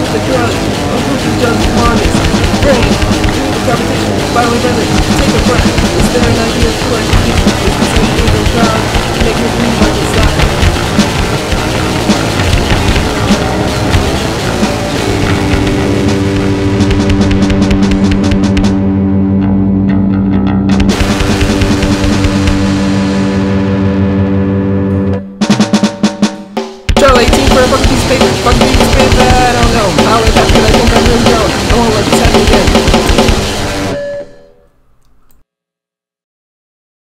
the grudge. A group of just monsters. Brain. Do the competition. Finally done it. Take a breath. Is there an idea to like me? Is this anything of God? Make me believe I desire. Charlie, 18 for a fucking piece of paper. Fucking piece of paper. I don't know.